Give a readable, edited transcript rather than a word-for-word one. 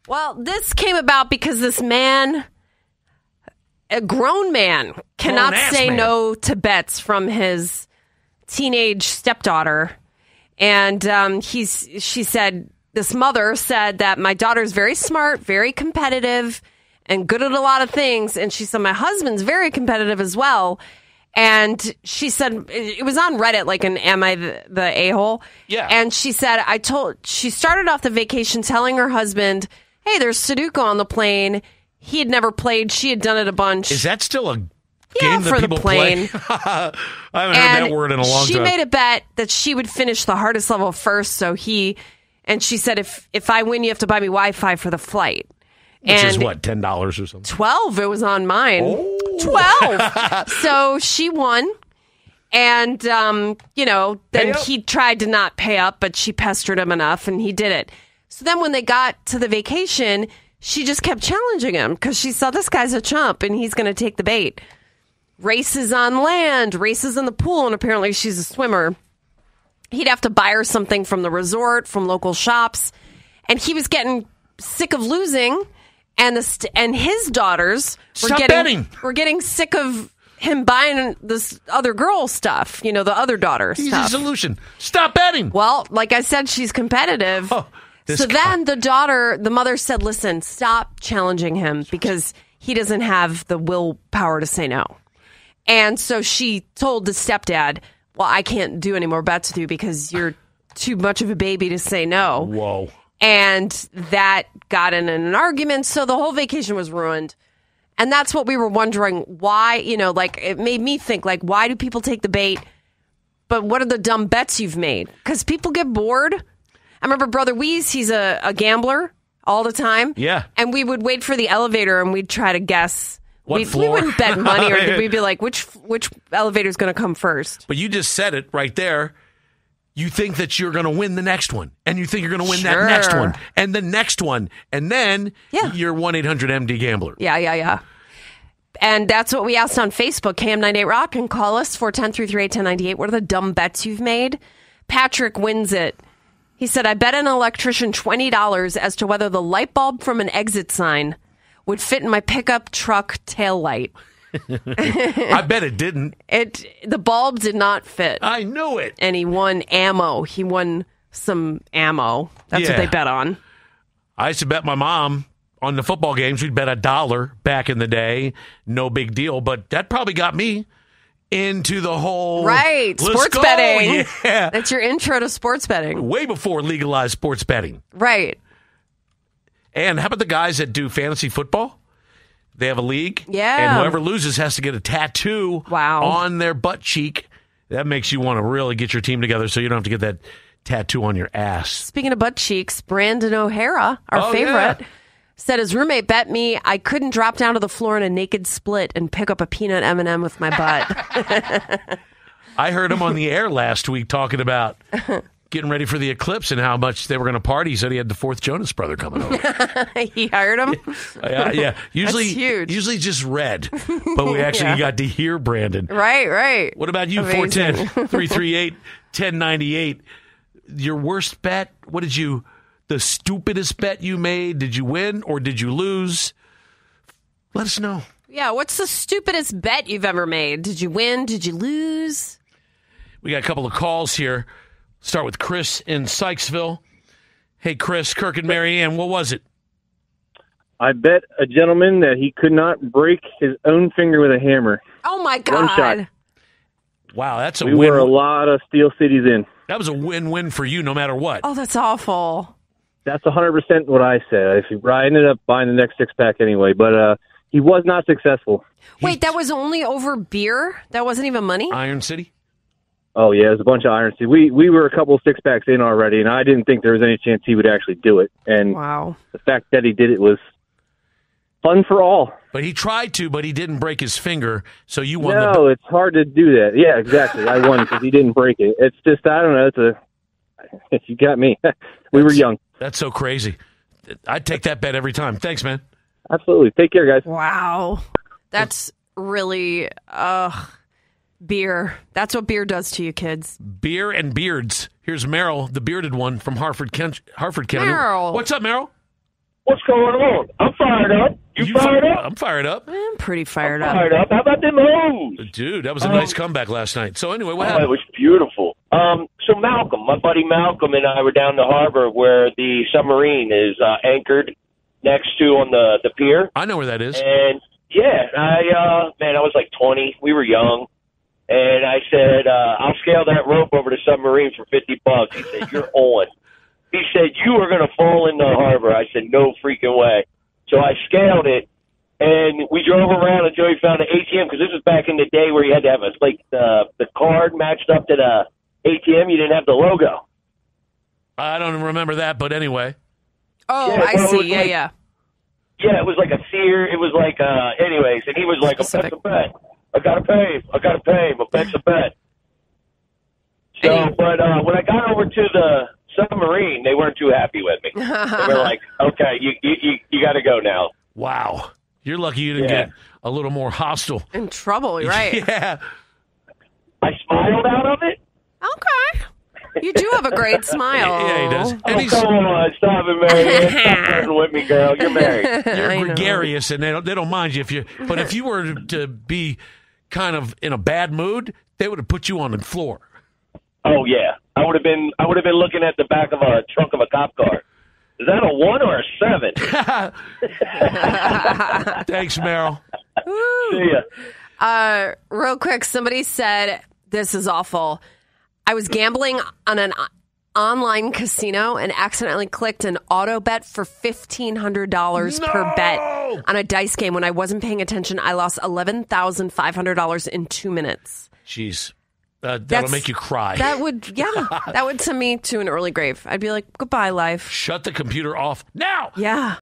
Well, this came about because this man, a grown man, cannot say no to bets from his teenage stepdaughter. And this mother said that my daughter's very smart, very competitive, and good at a lot of things. And she said my husband's very competitive as well. And she said, it was on Reddit, like an Am I the A-hole? Yeah. And she said, she started off the vacation telling her husband, hey, there's Sudoku on the plane. He had never played. She had done it a bunch. Is that still a yeah, game that for people the plane. play? I haven't heard that word in a long time. She made a bet that she would finish the hardest level first. And she said, if I win, you have to buy me Wi-Fi for the flight. Which is what, $10 or something? 12. It was on mine. Oh. 12. So she won. And, then he tried to not pay up, but she pestered him enough, and he did it. So then when they got to the vacation, she just kept challenging him because she saw this guy's a chump, and he's going to take the bait. Races on land, races in the pool, and apparently she's a swimmer. He'd have to buy her something from the resort, from local shops. And he was getting sick of losing. And his daughters were getting sick of him buying this other girl stuff, the other daughter He's stuff. a solution. Stop betting. Well, like I said, she's competitive. Then the mother said, listen, stop challenging him because he doesn't have the willpower to say no. And so she told the stepdad, well, I can't do any more bets with you because you're too much of a baby to say no. Whoa. And that got in an argument, so the whole vacation was ruined. And that's what we were wondering, why, it made me think, why do people take the bait? But what are the dumb bets you've made? Because people get bored. I remember Brother Weeze, he's a gambler all the time. Yeah. And we would wait for the elevator and we'd try to guess. What floor? We wouldn't bet money, or we'd be like, which elevator's going to come first? But you just said it right there. You think that you're going to win the next one, and you think you're going to win that next one, and the next one, and then you're 1-800-MD Gambler. Yeah. And that's what we asked on Facebook, KM98 Rock, and call us 410-338-1098. What are the dumb bets you've made? Patrick wins it. He said, I bet an electrician $20 as to whether the light bulb from an exit sign would fit in my pickup truck taillight. I bet it didn't. The bulb did not fit. I knew it. And he won ammo. He won some ammo. That's what they bet on. I used to bet my mom on the football games. We'd bet $1 back in the day. No big deal. But that probably got me into the whole... Right. Sports betting. Yeah. That's your intro to sports betting. Way before legalized sports betting. Right. And how about the guys that do fantasy football? They have a league. Yeah. And whoever loses has to get a tattoo on their butt cheek. That makes you want to really get your team together so you don't have to get that tattoo on your ass. Speaking of butt cheeks, Brandon O'Hara, our favorite, said his roommate bet me I couldn't drop down to the floor in a naked split and pick up a peanut M&M with my butt. I heard him on the air last week talking about getting ready for the eclipse and how much they were going to party. He said he had the fourth Jonas brother coming over. He hired him? Yeah. Usually, That's huge. Usually just red. But we actually got to hear Brandon. Right. What about you, 410-338-1098? Your worst bet? The stupidest bet you made? Did you win or did you lose? Let us know. Yeah, what's the stupidest bet you've ever made? Did you win? Did you lose? We got a couple of calls here. Start with Chris in Sykesville. Hey, Chris, Kirk and Marianne, what was it? I bet a gentleman that he could not break his own finger with a hammer. Oh, my God. One shot. Wow, that's a win. We were a lot of Steel Cities in. That was a win-win for you no matter what. Oh, that's awful. That's 100% what I said. I ended up buying the next six-pack anyway, but he was not successful. Wait, that was only over beer? That wasn't even money? Iron City? Oh, yeah, it was a bunch of Iron City. We were a couple of six-packs in already, and I didn't think there was any chance he would actually do it. And the fact that he did it was fun for all. But he tried to, but he didn't break his finger, so you won. No, it's hard to do that. Yeah, exactly. I won because he didn't break it. It's just, I don't know, you got me. We were young. That's so crazy. I'd take that bet every time. Thanks, man. Absolutely. Take care, guys. Wow. That's really... beer. That's what beer does to you, kids. Beer and beards. Here's Merrill, the bearded one from Hartford, Connecticut. Merrill. What's up, Merrill? What's going on? I'm fired up. You fired up? I'm fired up. I'm pretty fired up. Fired up. How about them hoes? Dude, that was a nice comeback last night. So anyway, what happened? It was beautiful. So Malcolm, my buddy Malcolm and I were down the harbor where the submarine is anchored next to on the pier. I know where that is. And yeah, I was like 20. We were young. And I said, I'll scale that rope over the submarine for $50. He said, you're on. He said, you are going to fall in the harbor. I said, no freaking way. So I scaled it, and we drove around until we found an ATM, because this was back in the day where you had to have the card matched up to the ATM. You didn't have the logo. I don't remember that, but anyway. Oh, yeah, I see. Yeah, yeah. Yeah, it was like a sear. It was like, anyways, and he was like, a bet's a bet. I got to pay. My bet's a bet. So, but when I got over to the submarine, they weren't too happy with me. They were like, okay, you got to go now. Wow. You're lucky you didn't get a little more hostile. In trouble, right? Yeah. I smiled out of it. Okay. You do have a great smile. Yeah, he does. And come on, stop it, Mary. Stop flirting with me, girl. You're married. You're gregarious, and they don't mind you But if you were to be kind of in a bad mood, they would have put you on the floor. Oh yeah, I would have been looking at the back of a trunk of a cop car. Is that a 1 or a 7? Thanks, Meryl. See ya. Real quick, somebody said, this is awful. I was gambling on an online casino and accidentally clicked an auto bet for $1,500 per bet on a dice game. When I wasn't paying attention, I lost $11,500 in 2 minutes. Jeez. That'll make you cry. That would send me to an early grave. I'd be like, goodbye, life. Shut the computer off now. Yeah.